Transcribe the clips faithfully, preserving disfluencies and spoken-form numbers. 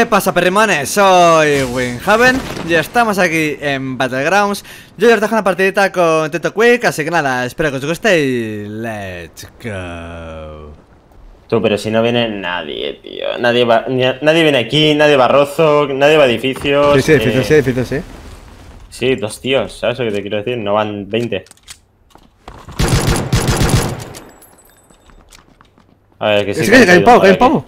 ¿Qué pasa, perrimones? Soy Winhaven y estamos aquí en Battlegrounds. Yo ya os dejo una partidita con Teto Quick, así que nada, espero que os guste y let's go. Tú, pero si no viene nadie, tío. Nadie va, nadie viene aquí, nadie va a Rozo, nadie va a edificios. Sí, sí, edificios, eh... sí, edificios, sí. Sí, dos tíos, ¿sabes lo que te quiero decir? No van veinte. A ver, que sí. Es que hay un pavo, que hay un pavo.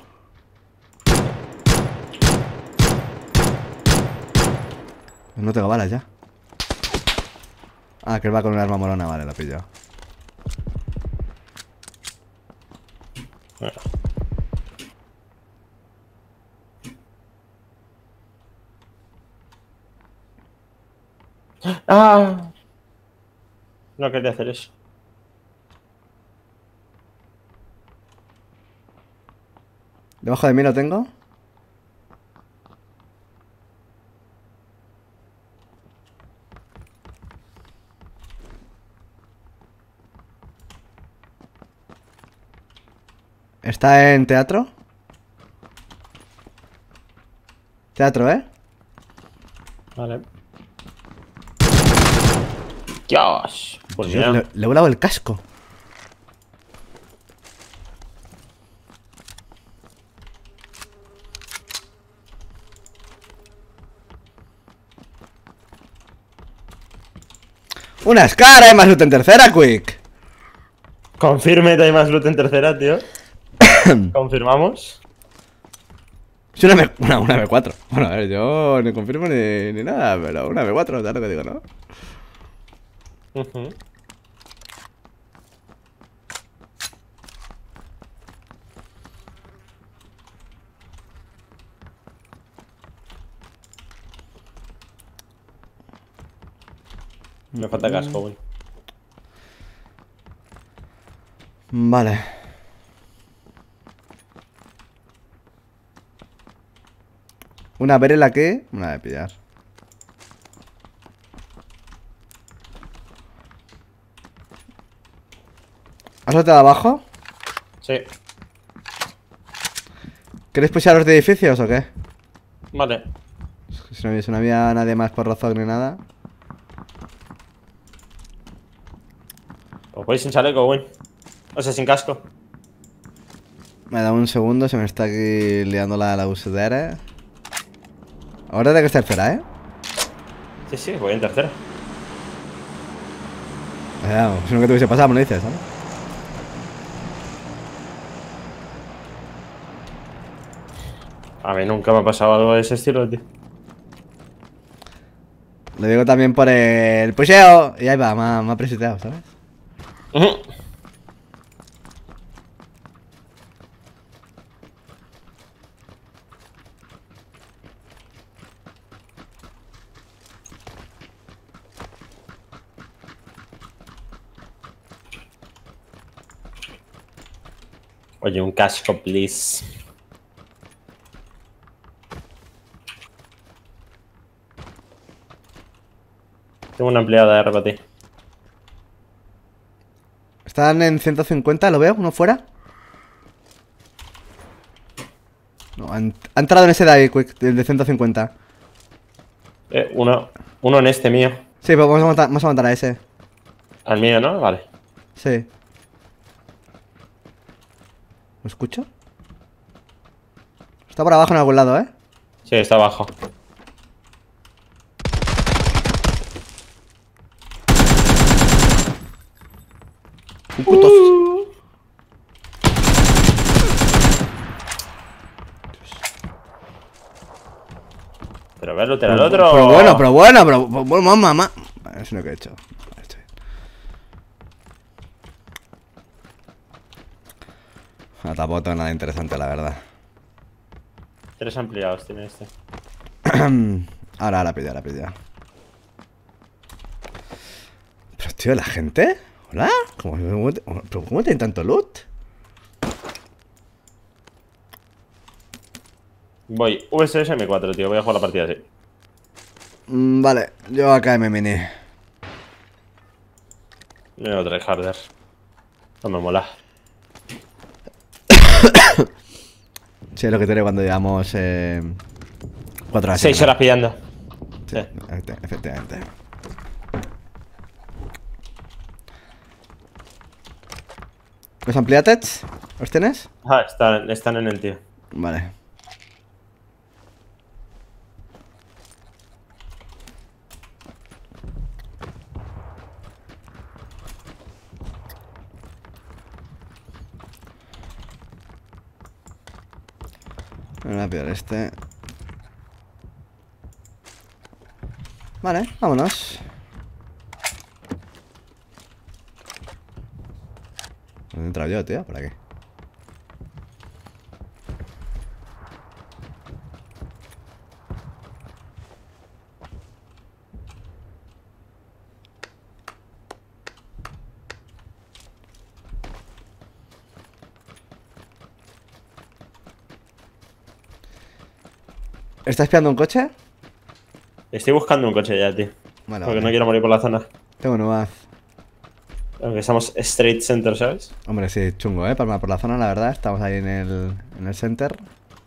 No tengo balas ya. Ah, que él va con un arma morona, vale, la pillo. Ah, no quería hacer eso. Debajo de mí lo tengo. Está en teatro. Teatro, ¿eh? Vale. Dios. Pues Yo, mira. le, le he volado el casco. Una Scar, hay más loot en tercera, Quick. Confirme que hay más loot en tercera, tío. ¿Confirmamos? Es una, M, una, una M cuatro. Bueno, a ver, yo no confirmo ni, ni nada, pero una M cuatro, ¿sabes lo que digo, no? Uh-huh. Me falta casco, güey. Vale. Una verela que... Una de pillar. ¿Has saltado abajo? Sí. ¿Queréis pushar los de edificios o qué? Vale. Si no, si no había nadie más por razón ni nada. Os voy sin chaleco, güey. O sea, sin casco. Me da un segundo, se me está aquí liando la, la usadera. Ahora tengo que estar tercera, ¿eh? Sí, sí, voy en tercera. Vamos, si no que te hubiese pasado, me lo dices, ¿sabes? A mí nunca me ha pasado algo de ese estilo, tío. Lo digo también por el pusheo. Y ahí va, me ha, me ha presionado, ¿sabes? Uh-huh. Oye, un casco, please. Tengo una empleada de repartir. Están en ciento cincuenta, ¿lo veo? ¿Uno fuera? No, han, ha entrado en ese de ahí, Quick, el de ciento cincuenta. Eh, uno, uno en este mío. Sí, pero vamos a matar, vamos a matar a ese. Al mío, ¿no? Vale. Sí. ¿Lo escucho? Está por abajo en algún lado, ¿eh? Sí, está abajo. Un puto... Uh. Pero verlo, te el otro. Pero bueno, pero bueno, pero bueno, mamá, mamá. Eso es lo que he hecho. Vale, estoy bien. No, tampoco tengo nada interesante, la verdad. Tres ampliados tiene este. Ahora, ahora pilla, ahora pilla. Pero tío, la gente. ¿Hola? ¿Cómo, cómo, pero ¿cómo tienen tanto loot? Voy, U S S M cuatro, tío. Voy a jugar la partida así. Mm, vale, yo acá me mini. Yo no tryharder. No me mola. Sí, es lo que tiene cuando llevamos eh, cuatro horas. Seis horas pillando. Sí, Sí. efecti- efectivamente. ¿Los ampliateds? ¿Los tienes? Ah, están, están en el tío. Vale. Me voy a pillar este. Vale, vámonos. ¿Dónde he entrado yo, tío? Por aquí. ¿Estás espiando un coche? Estoy buscando un coche ya, tío. Vale, Porque vale. no quiero morir por la zona. Tengo nuevas. Aunque estamos straight center, ¿sabes? Hombre, sí, chungo, ¿eh? Palma por la zona, la verdad. Estamos ahí en el, en el center.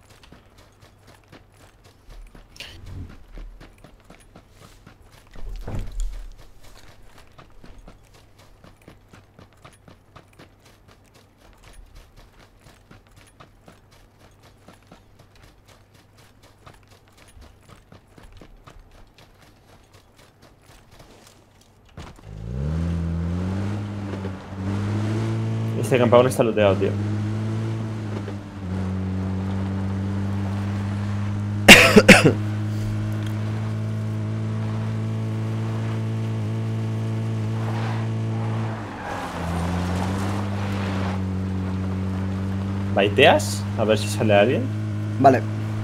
Este campeón está looteado, tío. ¿Baiteas? A ver si sale alguien. Vale.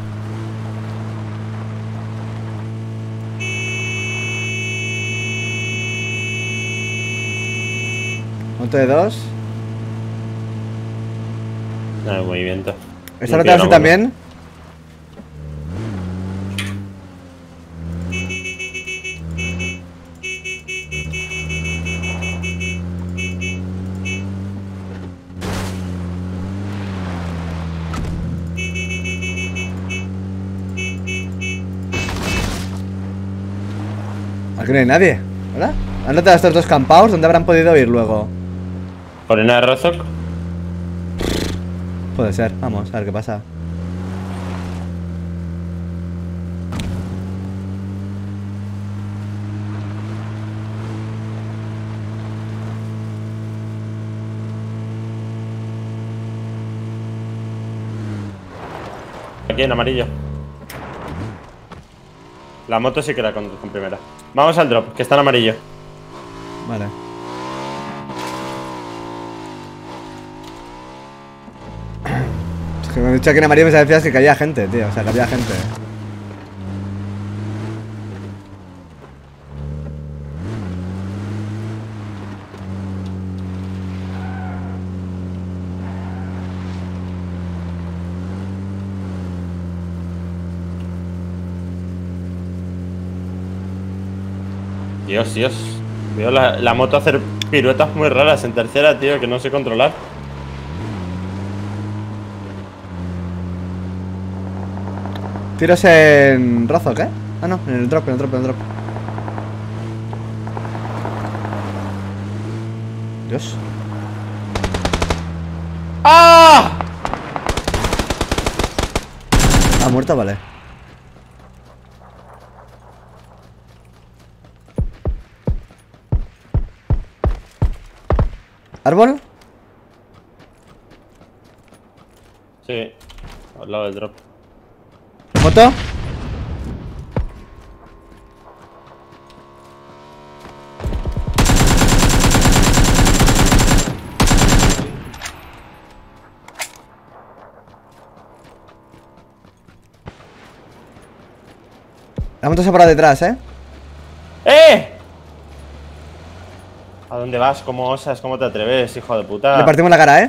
Monto de dos. No hay movimiento. ¿Esta No no te tiene hace una también? Aquí no hay nadie, ¿verdad? ¿Han notado estos dos campaos? ¿Dónde habrán podido ir luego? Colina de Rozok. Puede ser, vamos, a ver qué pasa. Aquí en amarillo. La moto sí que la conduzco en primera. Vamos al drop, que está en amarillo. Vale. Es que me han dicho aquí en amarillo, me decías que caía gente, tío. O sea, que había gente. Dios, Dios. Veo la, la moto hacer piruetas muy raras en tercera, tío, que no sé controlar. Tiros en Rozok, ¿eh? Ah, no, en el drop, en el drop, en el drop. Dios. ¡Ah! ¿Ha muerto? Vale. ¿Árbol? Sí, al lado del drop. ¿Moto? La moto se ha parado detrás, ¿eh? ¡Eh! ¿A dónde vas? ¿Cómo osas? ¿Cómo te atreves, hijo de puta? Le partimos la cara, ¿eh?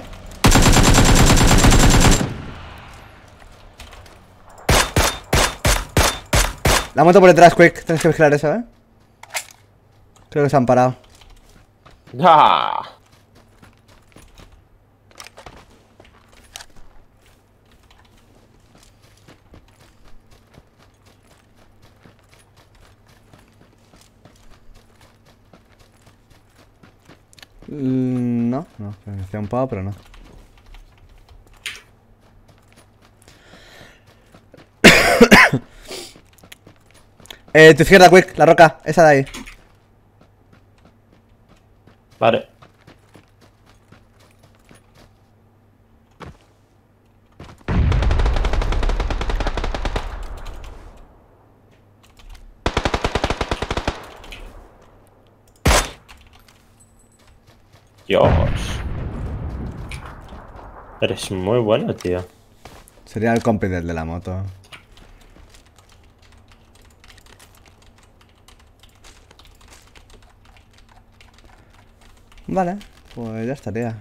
La moto por detrás, quick. Tienes que vigilar eso, ¿eh? Creo que se han parado. ¡Ah! Mm, no, no, me hacía un pavo, pero no. Eh, tu izquierda, Quick, la roca, esa de ahí. Vale. Dios. Eres muy bueno, tío. Sería el compi del de la moto. Vale, pues ya estaría.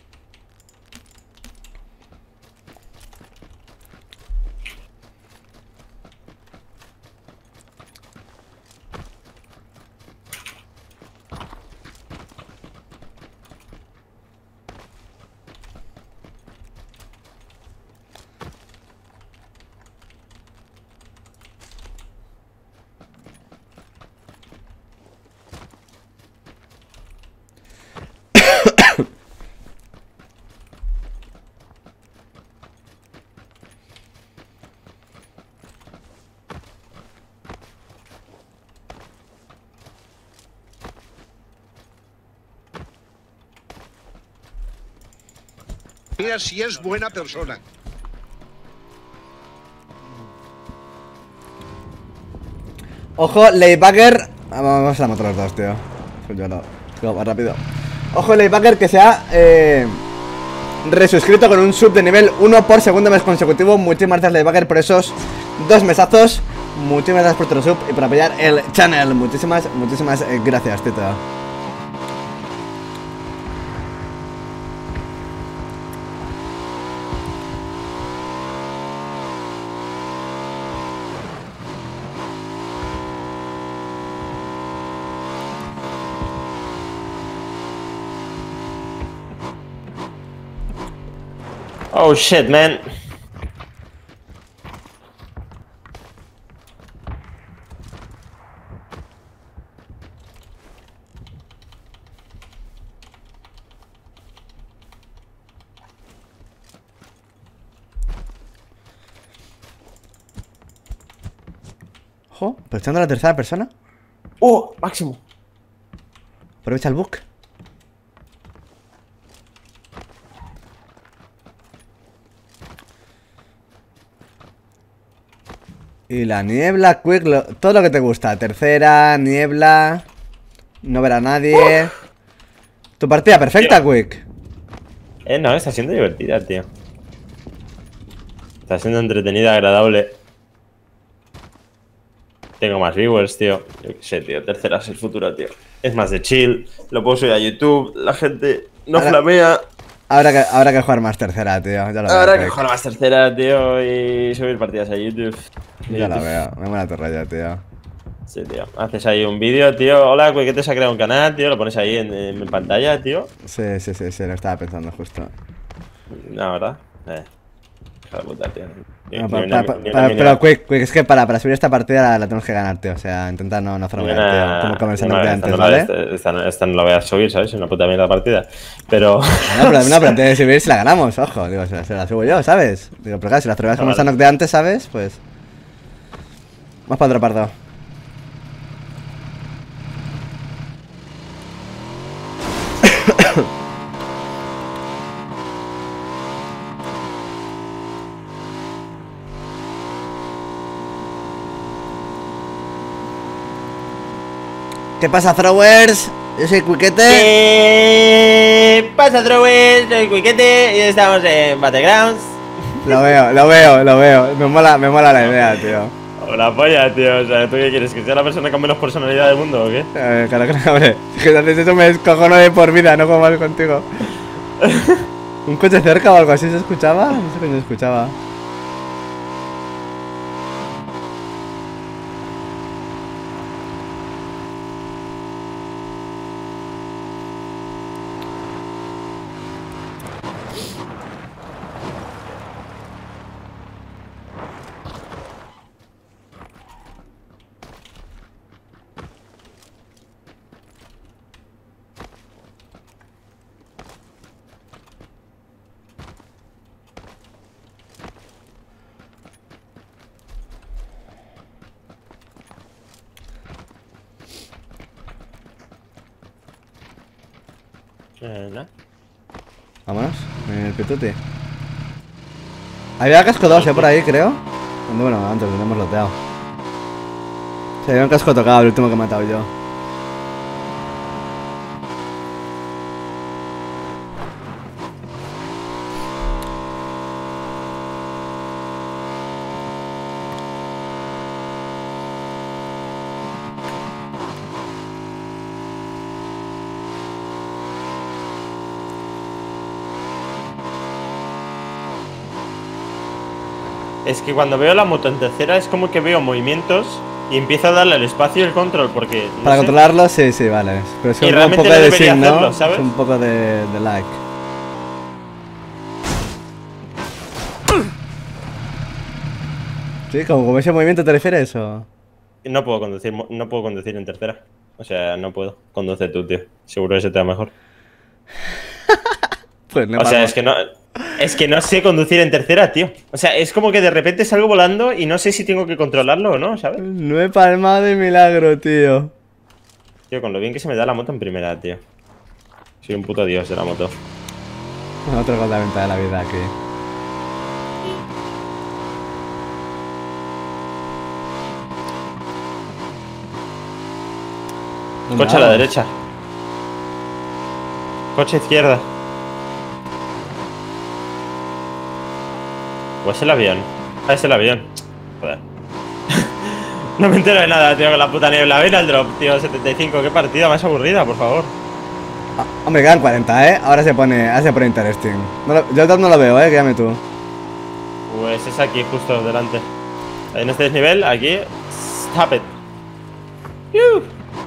Mira si es buena persona. Ojo, Laybacker. Vamos a la moto los dos, tío. Pues yo no. Digo, más rápido. Ojo, Laybacker que se ha eh, resuscrito con un sub de nivel uno por segundo mes consecutivo. Muchísimas gracias, Laybacker, por esos dos mesazos. Muchísimas gracias por tu sub y por apoyar el channel. Muchísimas, muchísimas eh, gracias, Tito. Oh shit, man. Ojo, aprovechando la tercera persona. Oh, máximo. Aprovecha el bug. Y la niebla, Quick, lo- todo lo que te gusta. Tercera, niebla. No ver a nadie. Tu partida perfecta, Quick. Eh, no, está siendo divertida, tío. Está siendo entretenida, agradable. Tengo más viewers, tío. Yo qué sé, tío. Tercera es el futuro, tío. Es más de chill. Lo puedo subir a YouTube. La gente no Ahora- flamea. Habrá que, habrá que jugar más tercera, tío. Ya lo Habrá veo. que Quick. jugar más tercera, tío. Y subir partidas a YouTube. Ya lo YouTube. veo. Me mola tu rollo, tío. Sí, tío. Haces ahí un vídeo, tío. Hola, güey, que te se ha creado un canal, tío. Lo pones ahí en, en pantalla, tío. Sí, sí, sí, sí, lo estaba pensando justo. No, ¿verdad? Eh. Hija de puta, tío. Ni- No, ni pa- una- pa- pa- ni una pa- mínima- pero Quick, Quick, es que para, para subir esta partida la, la tenemos que ganar, tío. O sea, intentar no, no ni farmear, una- tío. Como comerse ni una- de esta antes, no la- ¿vale? esta- esta- esta no la voy a subir, ¿sabes? Es una puta mierda partida. Pero. No, pero, no, pero antes de subir si la ganamos, ojo. Digo, se la, se la subo yo, ¿sabes? Digo, pero claro, si las pruebas como Vale. están de antes, ¿sabes? Pues. Vamos para otro pardo. ¿Qué pasa, throwers? Yo soy Quiquete. ¿Qué pasa, Throwers? Soy Quiquete y estamos en Battlegrounds. Lo veo, lo veo, lo veo. Me mola, me mola la idea, tío. Hola, polla, tío. O sea, ¿tú qué quieres? ¿Que sea la persona con menos personalidad del mundo o qué? Eh, claro que no, hombre. Es que si haces eso me descojono de por vida, no como más contigo. ¿Un coche cerca o algo así se escuchaba? No sé qué se escuchaba. Eh, ¿no? Vámonos, en el pituti. Había casco dos, eh, por ahí, creo. Bueno, antes lo hemos loteado. Sí, había un casco tocado, el último que he matado yo. Es que cuando veo la moto en tercera es como que veo movimientos y empiezo a darle al espacio y el control porque... no Para sé. controlarlo, sí, sí, vale. Pero es Y un realmente poco no de debería signo, hacerlo, ¿sabes? es un poco de, de like. Sí, como, como ese movimiento te refieres o... No puedo conducir, mo- no puedo conducir en tercera. O sea, no puedo. Conduce tú, tío. Seguro que se te da mejor. Pues no O sea, pasa. es que no... Es que no sé conducir en tercera, tío. O sea, es como que de repente salgo volando y no sé si tengo que controlarlo o no, ¿sabes? No he palmado de milagro, tío. Tío, con lo bien que se me da la moto en primera, tío. Soy un puto dios de la moto. Otra cosa venta de la vida aquí. ¿Dónde Coche a la vamos? derecha. Coche izquierda. ¿O es el avión? Ah, es el avión. Joder. No me entero de nada, tío, con la puta niebla. Ven al drop, tío, setenta y cinco. Qué partida más aburrida, por favor. Ah, hombre, quedan cuarenta, ¿eh? Ahora se pone, ahora se pone interesting. No lo- yo el top no lo veo, ¿eh? Quédame tú. Pues es aquí, justo delante. En este desnivel, aquí. Stop it. Yuh.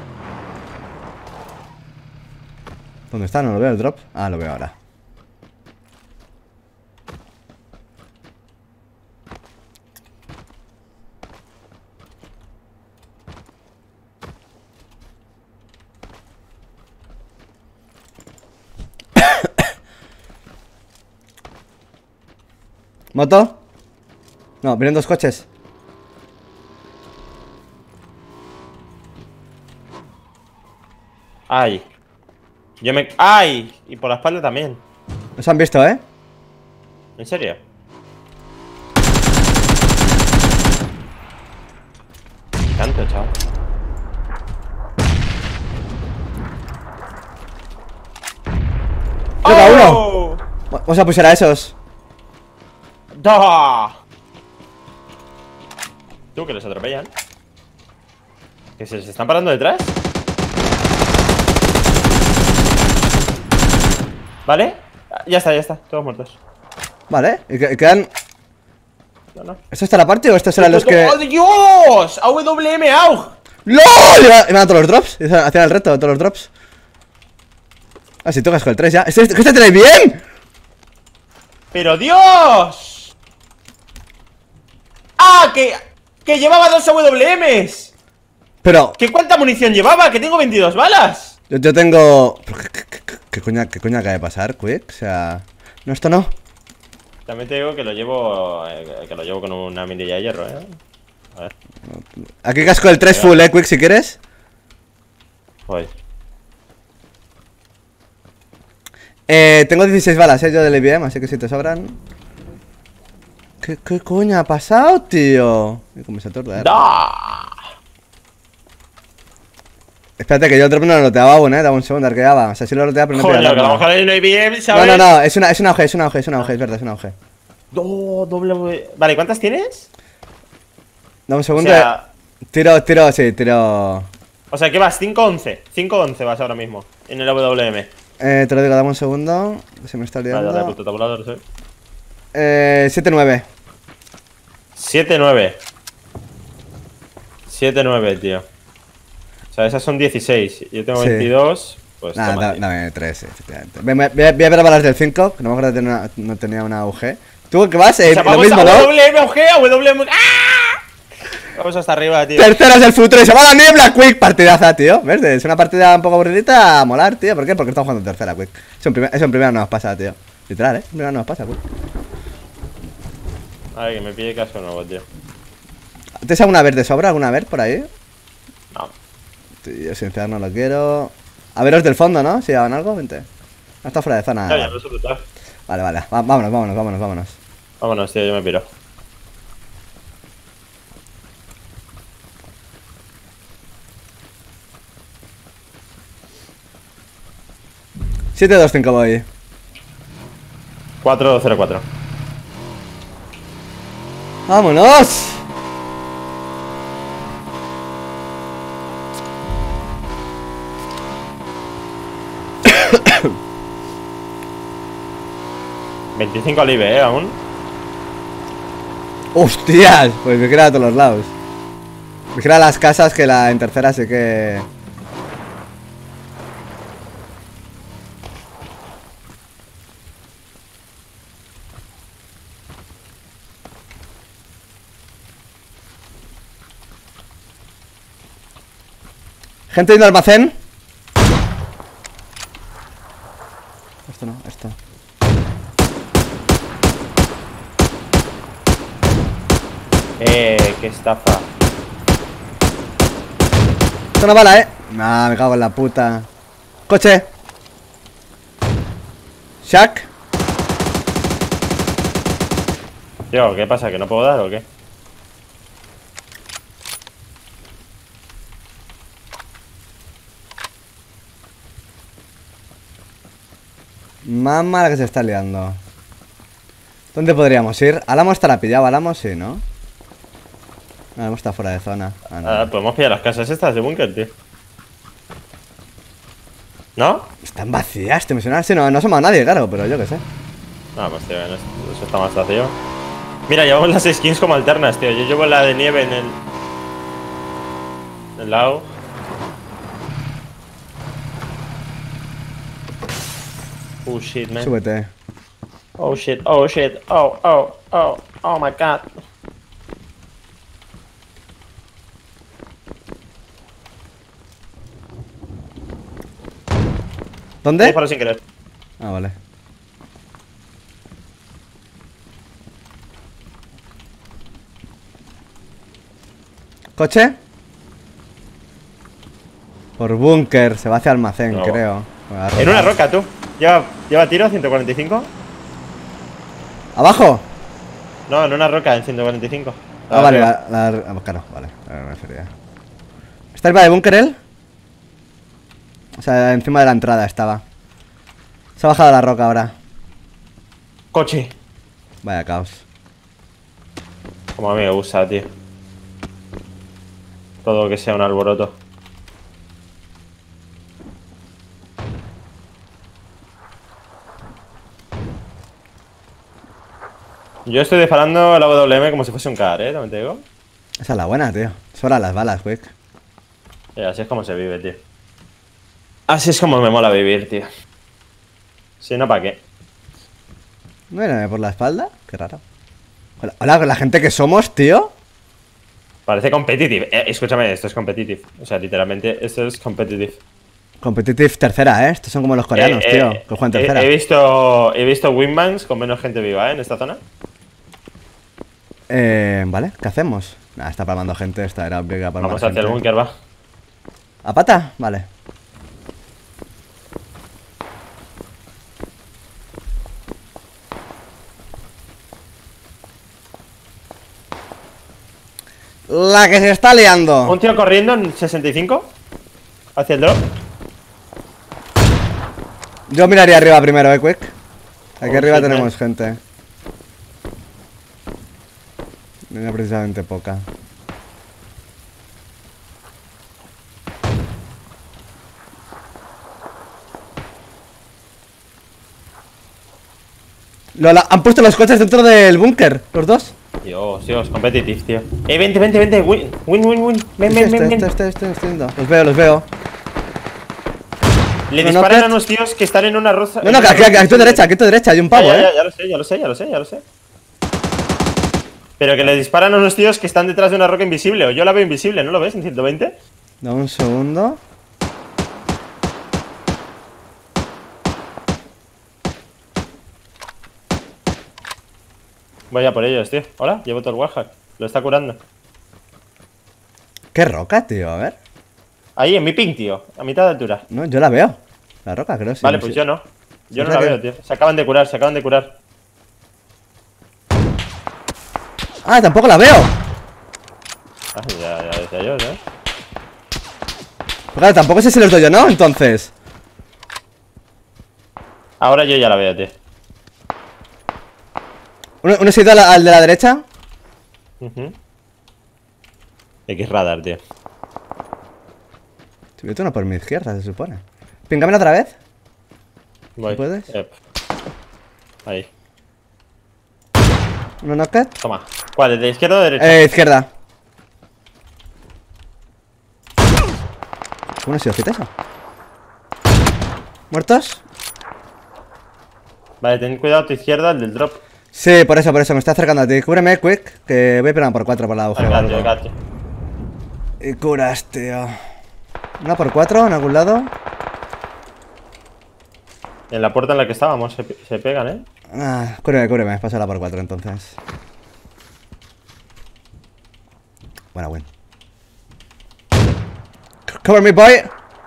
¿Dónde está? No lo veo el drop. Ah, lo veo ahora. ¿Moto? No, vienen dos coches. Ay. Yo me. ¡Ay! Y por la espalda también. Los han visto, ¿eh? ¿En serio? Tanto, chaval. ¡Toca uno! ¡Oh! Vamos a pushar a esos. ¡Da! Tú, que les atropellan. ¿Que se les están parando detrás? ¿Vale? Ya está, ya está. Todos muertos. Vale, y que- y quedan... No, no. ¿Esto está la parte o estos serán los que...? ¡Oh, Dios! ¡A W M A U G! ¡LOL! Y me han dado todos los drops. Hacían el reto de todos los drops. Ah, si tocas con el tres ya. ¿Este, este tenéis bien? ¡Pero Dios! ¡Ah! ¡Que, que llevaba dos A W Ms! Pero... ¿Qué cuánta munición llevaba? ¡Que tengo veintidós balas! Yo, yo tengo... ¿Pero ¿Qué, qué, qué, qué coña, ¿Qué coña acaba de pasar, Quick? O sea... No, esto no. También te digo que lo llevo eh, que lo llevo con una mirilla de hierro, eh. A ver. Aquí casco el tres full, eh, Quick, si quieres. Joder. Eh, tengo dieciséis balas, eh, yo del I B M, así que si te sobran... ¿Qué, qué coña ha pasado, tío? Y como se atorda, eh. ¡Da! Espérate, que yo el drop no lo loteaba aún, eh. Daba un segundo, arqueaba. O sea, sí lo loteaba, pero no Joder, pillaba que a lo nada. mejor hay un I B M, No, ¿sabes? no, no, es una, es una auge, es una auge, es una auge, es verdad, es una auge. Do, doble. Vale, ¿cuántas tienes? Dame un O segundo. sea, eh. Tiro, tiro, sí, tiro. o sea, ¿qué vas? cinco once. cinco once vas ahora mismo. En el A W M. Eh, te lo digo, dame un segundo. que Se me está Vale, dale, liando. puto tabulador, sí. Eh, siete nueve. siete nueve. siete nueve, tío. O sea, esas son dieciséis. Yo tengo Sí. veintidós. Pues Nada, toma, da- tío. dame tres, efectivamente. Voy, voy- voy a voy a ver balas del cinco, que no me acuerdo de tener una, no tenía una A U G. ¿Tú qué vas? Eh, O sea, lo vamos mismo, a ¿no? W M O G, a W M. ¡Ah! Vamos hasta arriba, tío. Terceras del futuro y se va a la niebla, Quick. Partidaza, tío. ¿Ves? Es una partida un poco aburridita a molar, tío. ¿Por qué? Porque estamos jugando tercera, Quick. Eso en, primer, eso en primera no nos pasa, tío. Literal, ¿eh? En primera no nos pasa, Quick. A ver, que me pide caso nuevo, tío. ¿Tienes alguna vez de sobra? ¿Alguna vez por ahí? No. Tío, yo sinceramente no lo quiero. A veros del fondo, ¿no? Si hagan algo, vente. Está fuera de zona. Ya, ya lo he soltado. Vale, vale. Va- vámonos, vámonos, vámonos, vámonos. Vámonos, tío, yo me piro. siete dos cinco voy. cuatro cero cuatro. ¡Vámonos! veinticinco al I B, eh, aún. ¡Hostias! Pues vigila a todos los lados. Vigila las casas, que la en tercera sí que... Gente yendo al almacén. Esto no, esto. Eh, qué estafa. Esto una bala, eh. Nah, me cago en la puta. Coche. Shaq. Tío, ¿qué pasa? ¿Que no puedo dar o qué? Mamá la que se está liando. ¿Dónde podríamos ir? Álamo estará pillado, Álamo sí, ¿no? Álamo está fuera de zona. Ah, no. Ah, podemos pillar las casas estas de búnker, tío. ¿No? Están vacías, te me suena así. No, no somos a nadie, claro, pero yo qué sé. Ah, pues tío, eso eso está más vacío. Mira, llevamos las skins como alternas, tío. Yo llevo la de nieve en el... en el lado. Oh shit, man. Súbete. Oh shit, oh shit, oh, oh, oh, oh my god. ¿Dónde? Disparo sin querer. Ah, vale. ¿Coche? Por búnker, se va hacia almacén, No. creo. En una roca, tú. Lleva, lleva tiro, ciento cuarenta y cinco. ¿Abajo? No, en una roca, en ciento cuarenta y cinco. Ah, vale, la, la- ah, claro, vale. Ahora me refería. ¿Está arriba de búnker él? O sea, encima de la entrada estaba. Se ha bajado la roca ahora. Coche. Vaya caos. Como a mí me gusta, tío. Todo que sea un alboroto. Yo estoy disparando la W M como si fuese un car, ¿eh? ¿También te digo? Esa es la buena, tío. Sobran las balas, Wick. Y así es como se vive, tío. Así es como me mola vivir, tío. Si no, ¿para qué? Mírame por la espalda. Qué raro. Hola, hola, con la gente que somos, tío. Parece competitive. Eh, escúchame, esto es competitive. O sea, literalmente, esto es competitive. Competitive tercera, ¿eh? Estos son como los coreanos, Eh, tío. eh, Que juegan he, tercera. he visto, he visto wingmans con menos gente viva, ¿eh? En esta zona. Eh, vale, ¿qué hacemos? Nah, está palmando gente. Esta era obliga para Vamos hacia el búnker, va. ¿A pata? Vale. La que se está liando. Un tío corriendo en sesenta y cinco. Hacia el drop. Yo miraría arriba primero, eh, Quick. Aquí Oh, arriba shit, tenemos man. gente. No precisamente poca. Lola, han puesto los coches dentro del búnker, los dos. Dios, Dios, competitive, tío. Eh, vente, vente, vente. Win, win, win, win. Ven, Este, ven, ven, este, ven. este, este, este, este. Los veo, los veo. Le No, no, disparan ¿qué? a unos tíos que están en una roza. No, no, que aquí, aquí, aquí a tu derecha, aquí a tu derecha, hay un Ya, pavo, ya, ya, eh. ya lo sé, ya lo sé, ya lo sé, ya lo sé. Pero que le disparan a unos tíos que están detrás de una roca invisible. O yo la veo invisible, ¿no lo ves en ciento veinte? Dame un segundo. Voy a por ellos, tío. Hola, llevo todo el wallhack. Lo está curando. ¿Qué roca, tío? A ver. Ahí, en mi ping, tío. A mitad de altura. No, yo la veo. La roca, creo, sí. Vale, no pues sé. yo no. Yo no O sea la que- veo, tío. Se acaban de curar, se acaban de curar. Ah, tampoco la veo. Ah, ya, ya decía yo, ¿eh? Pero claro, tampoco sé si los doy yo, ¿no? Entonces. Ahora yo ya la veo, tío. ¿Uno, uno se ha ido a la- al de la derecha? Uh-huh. X radar, tío. Si yo uno por mi izquierda, se supone. Píngamela otra vez. Voy. ¿Puedes? Yep. Ahí. ¿Uno knocked? Toma. ¿Cuál? ¿De izquierda o de derecha? Eh, izquierda. ¿Cómo no ha sido hit eso? ¿Muertos? Vale, ten cuidado a tu izquierda, el del drop. Sí, por eso, por eso, me estoy acercando a ti. Cúbreme, quick, que voy a pegar por cuatro por la agujero. Acá, o tío, algo. acá, tío. Y curas, tío. Una por cuatro en algún lado. En la puerta en la que estábamos se, pe- se pegan, ¿eh? Ah, cúbreme, cúbreme, pásala por cuatro entonces. Buena win. C- Cover me, boy.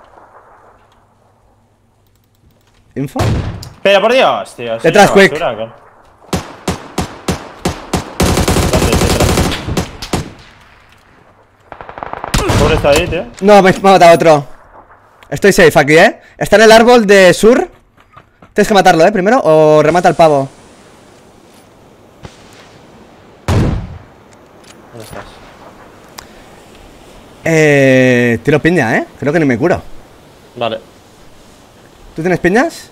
¿Info? Pero por Dios, tío. soy Detrás, una quick. basura, con- ¿Dónde? Detrás. Pobre está ahí, tío. No, me, me ha matado otro. Estoy safe aquí, ¿eh? Está en el árbol de sur. Tienes que matarlo, ¿eh? Primero, o remata al pavo. ¿Dónde estás? Eh... Tiro piña, ¿eh? Creo que ni me curo. Vale. ¿Tú tienes piñas?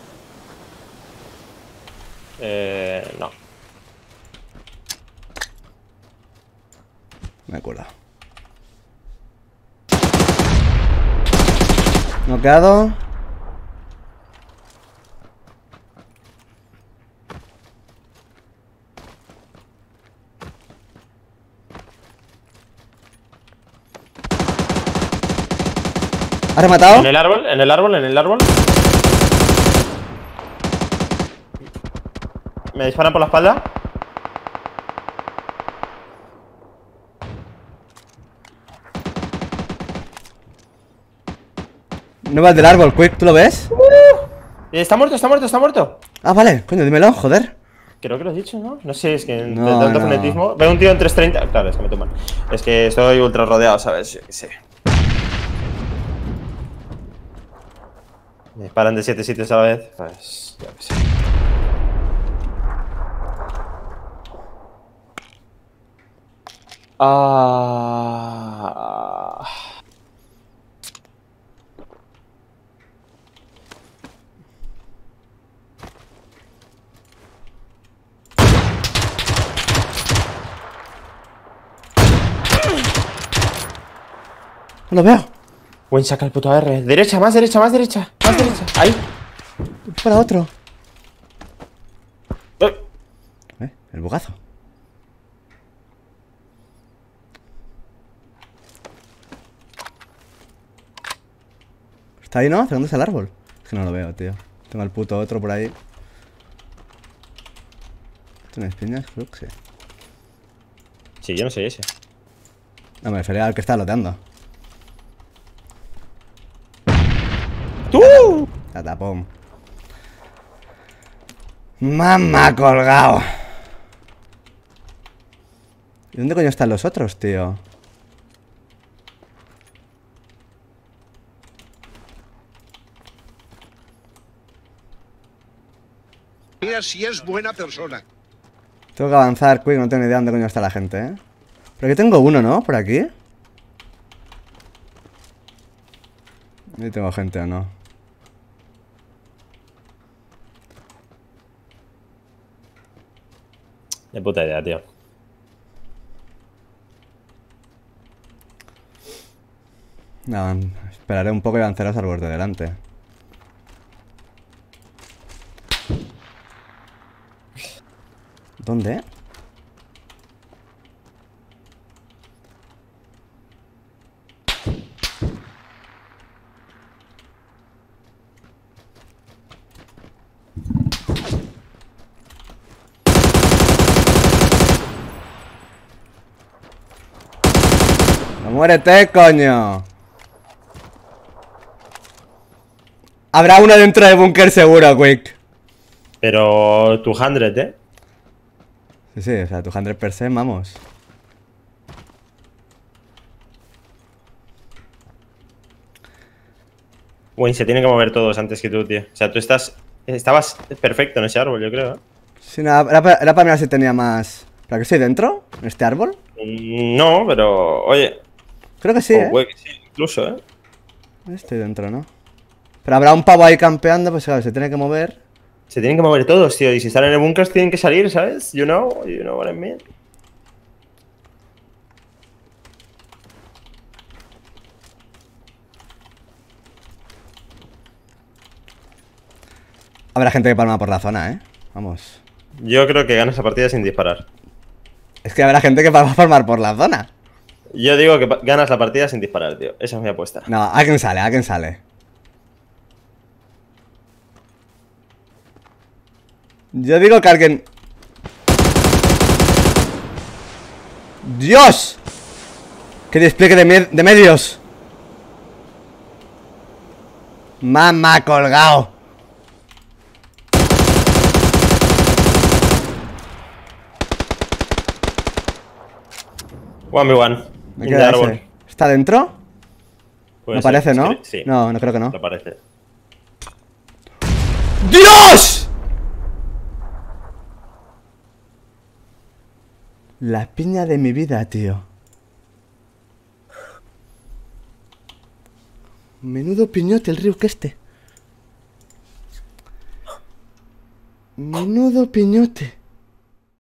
Eh... No. Me curo. Noqueado. ¿Has rematado? En el árbol, en el árbol, en el árbol. Me disparan por la espalda. No va el del árbol, quick, ¿tú lo ves? Eh, Está muerto, está muerto, está muerto. Ah, vale, coño, dímelo, joder. Creo que lo he dicho, ¿no? No sé, es que No, de tanto no. frenetismo. Veo un tío en trescientos treinta. Claro, es que me toman. Es que estoy ultra rodeado, ¿sabes? Yo qué sé. Me disparan de siete sitios a la vez. Pues, yo qué sé. Ah. No lo veo. Buen saca el puto R. Derecha, más derecha, más derecha. Más derecha. Ahí. Para otro. Eh. Eh, el bugazo. ¿Está ahí, no? ¿Hacia dónde está el árbol? Es que no lo veo, tío. Tengo al puto otro por ahí. ¿Tienes piñas? Creo que sí. Sí, yo no soy ese. No, me refería al que está loteando. ¡Tú! Catapum. Mamá colgado. ¿Y dónde coño están los otros, tío? Mira si es buena persona. Tengo que avanzar, quick, no tengo ni idea dónde coño está la gente, ¿eh? Pero aquí tengo uno, ¿no? Por aquí. Ahí tengo gente o no. De puta idea, tío. No, esperaré un poco y avanzaré al borde de delante. ¿Dónde? ¡No muérete, coño! Habrá uno dentro del búnker seguro, quick. Pero tu hundred, ¿eh? Sí, sí, o sea, tu cien por ciento, vamos. Wayne, se tienen que mover todos antes que tú, tío. O sea, tú estás... Estabas perfecto en ese árbol, yo creo, ¿eh? Sí, no, era, para, era para mirar si tenía más... ¿Para que estoy dentro? ¿En este árbol? Mm, No, pero... Oye... Creo que sí, o ¿eh? puede que sí, incluso, ¿eh? Estoy dentro, ¿no? Pero habrá un pavo ahí campeando, pues claro, se tiene que mover. Se tienen que mover todos, tío. Y si están en el búnker tienen que salir, ¿sabes? You know, you know what I mean. Habrá gente que palma por la zona, ¿eh? Vamos. Yo creo que ganas la partida sin disparar. Es que habrá gente que palma palmar por la zona. Yo digo que pa- ganas la partida sin disparar, tío. Esa es mi apuesta. No, alguien sale, alguien sale. Yo digo que alguien... ¡Dios! ¡Qué despliegue de, me- de medios! ¡Mamá colgado! One v one. Me In the queda árbol. ese. ¿Está dentro? Puede No ser. parece, Es ¿no? que- Sí. No, no creo que no. No parece. ¡Dios! La piña de mi vida, tío. Menudo piñote el río que este. Menudo piñote.